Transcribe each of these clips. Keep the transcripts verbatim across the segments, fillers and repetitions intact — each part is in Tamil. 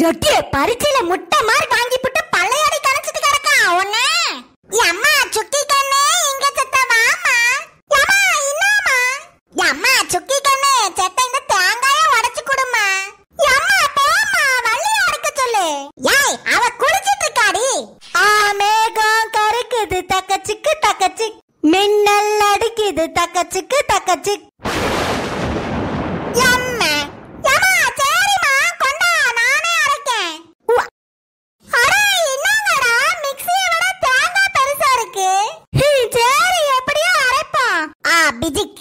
ஜொட்டி பரிச்சையில முட்டை மாதிரி வாங்கி போட்டு பழையடி கரைச்சிட்டு கிடக்கா ஒண்ணே. அம்மா சுக்கி கண்ணே இங்க செத்த வாமா. அம்மா என்னம்மா? அம்மா சுக்கி கண்ணே செத்த இந்த தேங்காயை உடைச்சு குடுமா. அம்மா போம்மா வள்ளிய அடிக்க சொல்லு. ஏய் அவ குடிச்சிட்டு இருக்காடி. ஆ மேகம் கருக்குது தக்கச்சிக்கு தக்கச்சிக், மின்னல் அடிக்குது தக்கச்சிக்கு தக்கச்சிக். அம்மா அம்மா சரிமா கொண்டா நானே அரைக்கேன். அட என்னங்கடா மிக்ஸியை விட தேங்காய் பெருசா இருக்கு. சரி எப்படியோ அரைப்போம். ஆ பிஜிக்.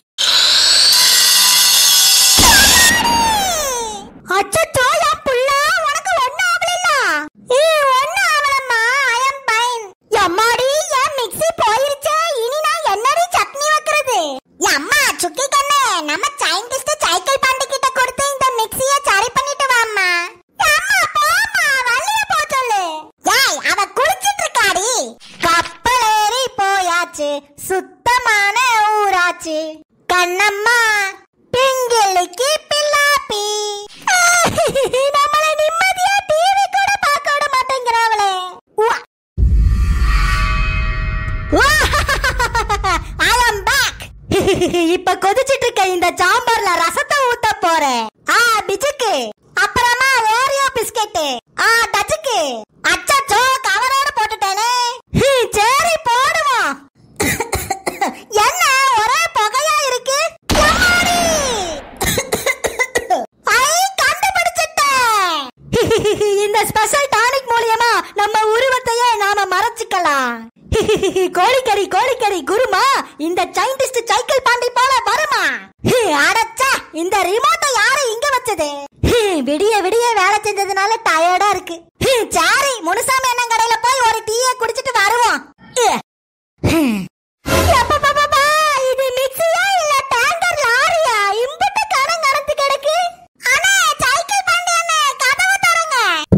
அச்சச்சோ என் புள்ள உனக்கு ஒண்ணு ஆவலல்ல. ஏ ஒண்ணு ஆவலம்மா ஐ அம் ஃபைன். அம்மாடி என் மிக்ஸி போயிருச்சே, இனி நான் என்னடி சட்னி வைக்கிறது? அம்மா சுக்கி கண்ணே நம்ம சயின்டிஸ்ட் சைக்கிள் பாண்டி கிட்ட கொடுத்து இந்த மிக்ஸியை சரி பண்ணிட்டு வாம்மா. அம்மா போம்மா வள்ளிய போ சொல்லு. ஏய் அவ குடிச்சிட்டு இருக்காடி. கப்பல் ஏறி போயாச்சு சுத்தமான ஊராச்சு கண்ணம்மா பிங்கிலிக்கு பில்லாப்பி. நம்மள நிம்மதியா டிவி கூட பார்க்க விட மாட்டேங்கிறாங்களே. I am back. இப்ப கொதிச்சிட்டு இருக்க இந்த சாம்பார்ல ரசத்தை ஊத்த போறேன். ஆ பிஜுக்கு, அப்புறமா ஓரியோ பிஸ்கட். ஆ டச்சுக்கு. அச்சச்சோ கவரோட போட்டுட்டேனே. சரி போடுவோம். என்ன ஒரே புகையா இருக்கு? இந்த ஸ்பெஷல் டானிக் மூலமா நம்ம உருவத்தையே நாம மறைச்சுக்கலாம். கோழிக்கறி கோழிக்கறி குருமா இந்த சயின்டிஸ்ட் சைக்கிள் பாண்டி போல வருமா? அடச்சா இந்த ரிமோட்டை யாரு இங்க வச்சது? விடிய விடிய வேலை செஞ்சதுனால டயர்டா இருக்கு. சாரி முனுசாமி அண்ணன் கடையில போய் ஒரு டீயை குடிச்சிட்டு வருவோம். இது மிக்ஸியா இல்ல டேங்கர் லாரியா? இம்புட்டு கணம் கடந்து கிடக்கு. அண்ணே சைக்கிள் பாண்டி அண்ணே கதவு தரங்க.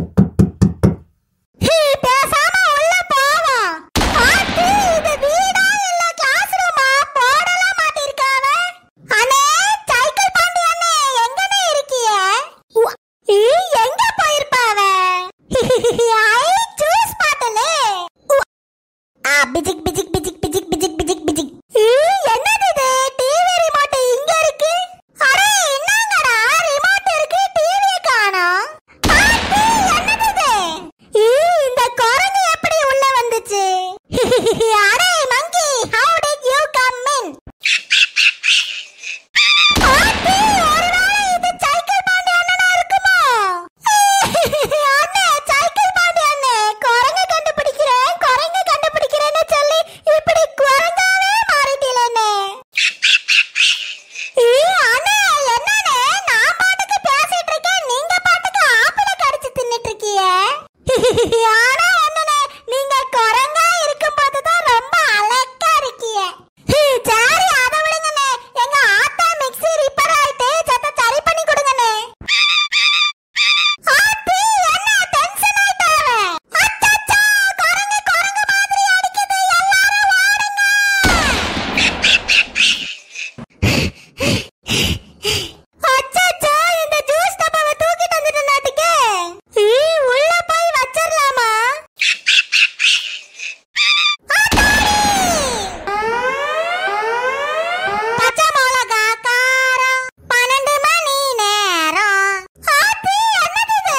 பேசாம உள்ள போவோம். ஆத்தி இது வீடா இல்ல கிளாஸ் ரூமா? போடலாம் மாட்டிருக்காவ. அண்ணே சைக்கிள் பாண்டி அண்ணே எங்கனே இருக்கீங்க? ஈ எங்க போயிருப்பாவ? ஐ ஜூஸ் பாட்டலே. ஆ பிஜிக் பிஜிக் பிஜிக் பிஜிக் பிஜிக் பிஜிக் பிஜிக். என்னது இது? டிவி ரிமோட் இங்க இருக்கு. அடே என்னங்கடா ரிமோட் இருக்கு டிவியை காணோம். ஆத்தி என்னது இது? ஈ இந்த குரங்கு எப்படி உள்ள வந்துச்சு? அடே மங்கி how did you come in? ஆத்தி ஒருவேளை இது சைக்கிள் பாண்டி அண்ணனா இருக்குமோ? அண்ணே சைக்கிள் பாண்டி அண்ணே குரங்கு கண்டுபிடிக்கிறேன் குரங்கு கண்டுபிடிக்கிறேன்னு சொல்லி இப்படி குரங்காவே மாறிட்டீங்களே. ஈ அண்ணே என்னண்ணே நான் பாட்டுக்கு பேசிட்டு இருக்கேன், நீங்க பாட்டுக்கு ஆப்பிள கடிச்சு தின்னுட்டு இருக்கீங்க. ஆனா ஒண்ணுனே நீங்க குரங்கா இருக்கும்போது தான் ரொம்ப அழகா இருக்கீங்க. சரி அத விடுங்கண்ணே, எங்க ஆத்தா மிக்ஸி ரிப்பேர் ஆயிட்டு சத்த சரி பண்ணி கொடுங்கண்ணே. ஆத்தி என்ன டென்ஷன் ஆயிட்டாவே? அச்சச்சோ குரங்கு குரங்கு மாதிரி அடிக்குது, எல்லாரும் ஓடுங்க. அச்சச்சோ இந்த ஜூஸ் டப்பாவை தூக்கிட்டு வந்துட்டு நாட்டுக்கு. ஈ உள்ள போய் வச்சிரலாமா? பச்சை மிளகா காரம் பன்னெண்டு மணி நேரம். ஆத்தி என்னது இது?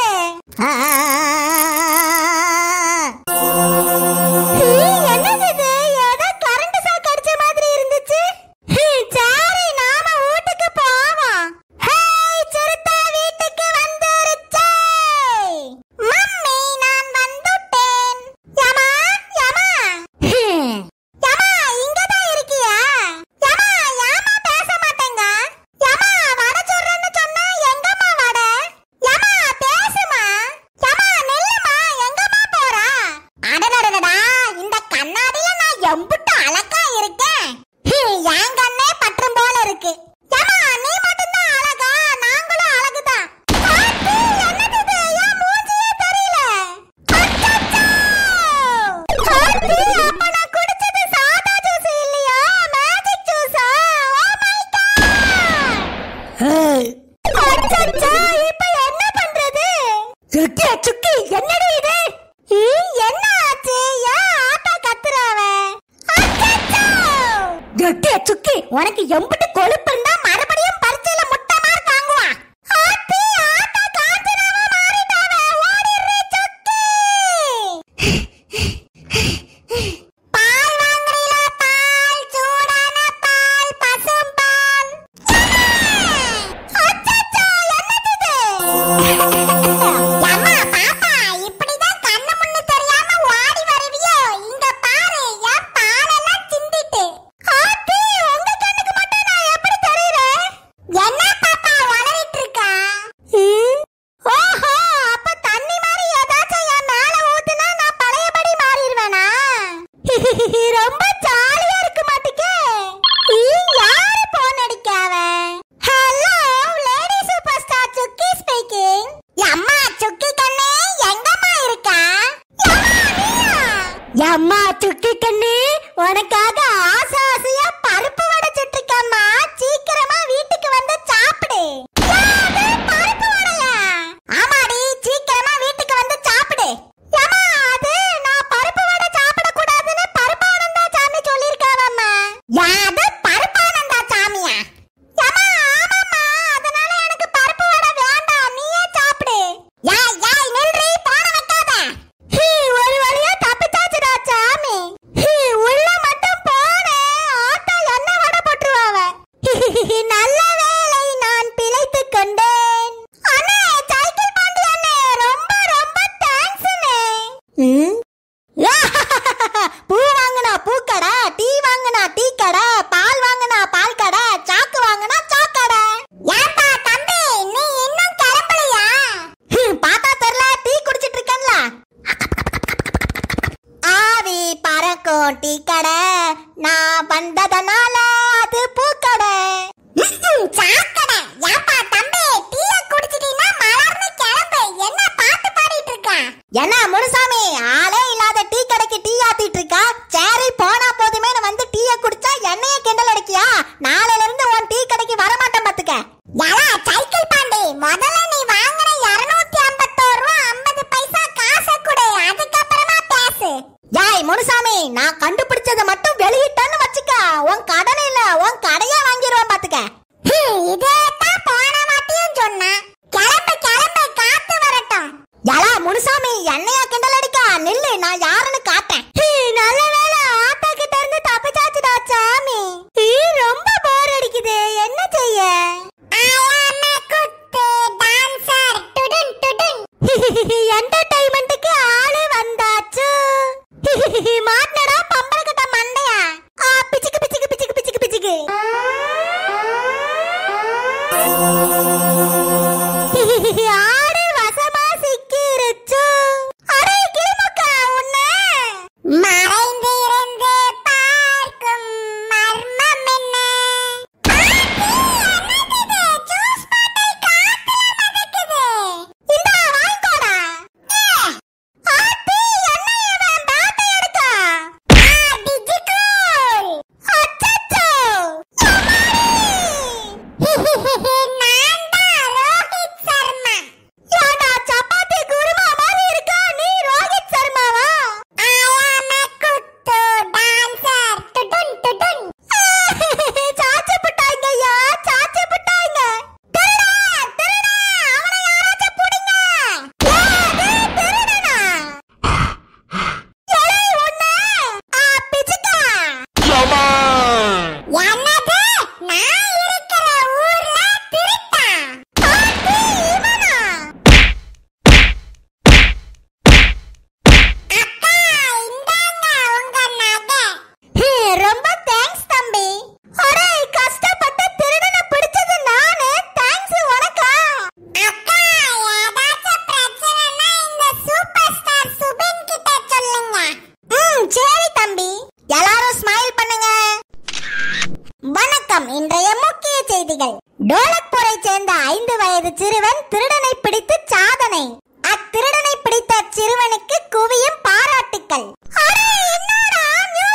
ஈ, என்னது இது? ஏதோ கரண்ட் ஷாக் அடிச்ச மாதிரி இருந்துச்சு. சரி நாம வீட்டுக்கு போவோம். ஹேய் சிறுத்தை வீட்டுக்கு வந்துருச்சே. மம்மி நான் வந்துட்டேன். யமா யமா யமா இங்கதான் இருக்கியா? யமா யாமா பேச மாட்டேங்க. யமா வட சொல்றேன்னு சொன்னா எங்கம்மா வட? யமா பேசுமா. யமா நில்லுமா எங்கம்மா போறா? அடடடடா இந்த கண்ணாடில நான் எம்புட்டு அழகா இருக்கேன். என் கண்ணே பற்றும் போல இருக்கு. யமா நீ மட்டும்தான் அழகா, நாங்களும் அழகுதான். ஆத்தி என்னது இது? என் மூஞ்சியே தெரியல. அச்சச்சோ! ஆத்தி அப்ப நான் குடிச்சது சாதா ஜூஸ் இல்லையா, மேஜிக் ஜூஸா? Oh my god! அச்சச்சோ இப்ப என்ன பண்றது? சுக்கி, என்னடி இது? என்ன ஆச்சு? ஏன் ஆட்டா கத்துறாவ? அச்சச்சோ! சுக்கி, உனக்கு எம்புட்டு கொழுப்பு இருந்தா மறுபடியும் பரிச்சையில முட்டை மாதிரி தாங்குவா. ஆத்தி, ஆட்டா காஞ்சனாவா மாறிட்டாவ. ஓடிரு சுக்கி. பால் வாங்குறீல? பால், சூடான பால், பசும் பால். அச்சச்சோ, என்னது இது? அம்மா, பாப்பா, இப்படிதான் கண்ணு முன்னு தெரியாம ஓடி வருவியோ? இங்க பாரு, என் பாலெல்லாம் சிந்திட்டு. ஆத்தி, உங்க கண்ணுக்கு மட்டும் நான் எப்படி தெரியுறேன்? என்ன பாப்பா வளரிட்டு இருக்கா? ஓஹோ, அப்ப தண்ணி மாதிரி ஏதாச்சும் என் மேல ஊத்துனா நான் பழையபடி மாறிடுவேனா? ரொம்ப ஜாலியா இருக்கு மாட்டிக்கே. யாரு போன் அடிக்காவ? Hello, lady super star Sukki speaking. அம்மா, சுக்கி கண்ணே, எங்கம்மா இருக்கா? அம்மா, சுக்கி கண்ணே, உனக்காக ஆசை ஆசையா பருப்பு வடை சுட்டிருக்கம்மா. சீக்கிரமா வீட்டுக்கு வந்து சாப்பிடு. பருப்பு வடையா? ஆமாடி, சீக்கிரமா வீட்டுக்கு வந்து சாப்பிடு. அம்மா, அது நான் பருப்பு வடை சாப்பிட கூடாதுன்னு பருப்பானந்தா சாமி சொல்லிருக்காவம்மா. யாரு பருப்பானந்தா சாமியா? அம்மா, ஆமாம்மா, அதனால எனக்கு பருப்பு வடை வேண்டாம், நீயே சாப்பிடு. யாய் யாய் நில்றி, போன வைக்காத. ஒரு வழியா தப்பிச்சாச்சுடா சாமி. உள்ள மட்டும் போனே, ஆட்டா என்ன வடை போட்டுருவாவ. நல்ல வேளை நான் பிழைத்துக் கொண்டேன். அண்ணே, சைக்கிள் பாண்டி அண்ணே, ரொம்ப ரொம்ப தேங்க்ஸ் அண்ணே. பூ வாங்கினா பூக்கடை, டீ வாங்கினா டீ கடை, பால் வாங்கினா பால் கடை, சாக்கு வாங்கினா சாக்கடை. ஏன்பா தம்பி, நீ இன்னும் கிளம்பலையா? பார்த்தா தெரியல, டீ குடிச்சிட்டு இருக்கேன்ல. ஆவி பறக்கும் டீ கடை, நான் வந்ததனால அது பூக்கடை. சாக்கடை. ஏப்பா தம்பி, டீயை குடிச்சிட்டீன்னா மலர்னு கிளம்பு. என்ன பாட்டு பாடிட்டு இருக்கா? என்ன முனுசாமி, ஆளே இல்லாத டீ கடைக்கு டீ ஆத்திட்டு இருக்கா? சரி, போனா போதுமே வந்து டீயை குடிச்சா என்னைய கிண்டல் அடிக்கியா? நாளையில இருந்து உன் டீ கடைக்கு வரமாட்டேன் பாத்துக்க. யாரா சைக்கிள் பாண்டி, முதல்ல நீ வாங்குற இருநூத்தி ஐம்பத்தோரு ரூபா ஐம்பது பைசா காசை கொடு, அதுக்கப்புறமா பேசு. யாய் முனுசாமி, நான் கண்டுபிடிச்சதை மட்டும் வெளியிட்டேன்னு வச்சுக்க, உன் கடனை இல்ல உன் கடையா வாங்கிடுவேன் பாத்துக்க. இதேதான் போன வாட்டியும் சொன்னா. கிளம்பு கிளம்பு, காத்து வரட்டும். யாரா முனுசாமி, என்னையா கிண்டல் அடிக்கா? நில்லு, நான் யாருன்னு காட்டேன். நல்ல வேளை ஆட்டா கிட்ட இருந்து தப்பிச்சாச்சுடா சாமி. ரொம்ப போர் அடிக்குது, என்ன செய்ய? என்டர்டைன்மெண்ட்டுக்கு ஆளு வந்தாச்சு. மாட்னடா பம்பரக்கட்ட மண்டையா. பிச்சுக்கு பிச்சுக்கு பிச்சுக்கு பிச்சுக்கு பிச்சுக்கு. ஆடு வசமா சிக்கிருச்சு. அடே கிளிமுக்கா, உன்னை மறைந்து இருந்து பார்க்கும் மர்மம் என்ன? ஜூஸ் பாட்டில் காத்துல மிதக்குது. இந்தா வாங்கிக்கோடா. ஆத்தி, என்ன இவன் பேட்டை எடுக்கா? டிஜிகோல். அச்சச்சோ, நான் தான் ரோஹித் சர்மா. ஏடா சப்பாத்தி குருமா மாதிரி இருக்கா, நீ ரோஹித் சர்மாவா? I am a குத்து டான்சர். டுடுன் டுடுன். சாச்சி புட்டாங்க ஐயா, சாச்சி புட்டாங்க. திருடா திருடா, அவனை யாராச்சும் புடிங்க. ஏது திருடனா? எலை ஒண்ணு. ஆ, பிச்சுக்கா. என்னது? நான் இருக்கிற ஊர்ல திருட்டா? ஆத்தி, இவனா? அக்கா, இந்தாங்க உங்க நகை. ரொம்ப தேங்க்ஸ் தம்பி. அடே, கஷ்டப்பட்டு திருடனை பிடிச்சது நானு, தேங்க்ஸ் உனக்கா? அக்கா, ஏதாச்சும் பிரச்சனைனா இந்த சூப்பர் ஸ்டார் சுபின் கிட்ட சொல்லுங்க. ம், சரி தம்பி. எல்லாரும் ஸ்மைல் பண்ணுங்க. வணக்கம். இன்றைய முக்கிய செய்திகள். டோலக்பூரை சேர்ந்த ஐந்து வயது சிறுவன் திருடனை பிடித்து சாதனை. அத்திருடனை பிடித்த சிறுவனுக்கு குவியும் பாராட்டுக்கள். அடே, என்னடா